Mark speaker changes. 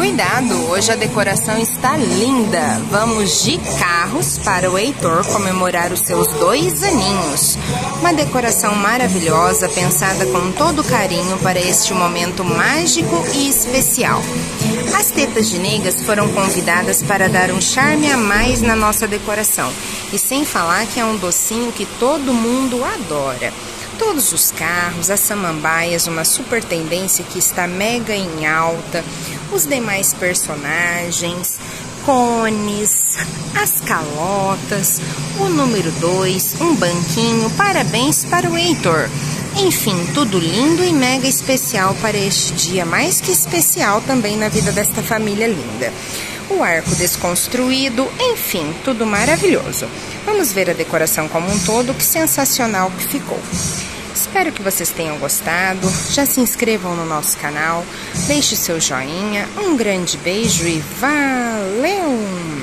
Speaker 1: Cuidado, hoje a decoração está linda. Vamos de carros para o Heitor comemorar os seus 2 aninhos. Uma decoração maravilhosa, pensada com todo carinho para este momento mágico e especial. As tetas de negas foram convidadas para dar um charme a mais na nossa decoração. E sem falar que é um docinho que todo mundo adora. Todos os carros, as samambaias, uma super tendência que está mega em alta, os demais personagens, cones, as calotas, o número 2, um banquinho, parabéns para o Heitor. Enfim, tudo lindo e mega especial para este dia, mais que especial também na vida desta família linda. O arco desconstruído, enfim, tudo maravilhoso. Vamos ver a decoração como um todo, que sensacional que ficou. Espero que vocês tenham gostado, já se inscrevam no nosso canal, deixe seu joinha, um grande beijo e valeu!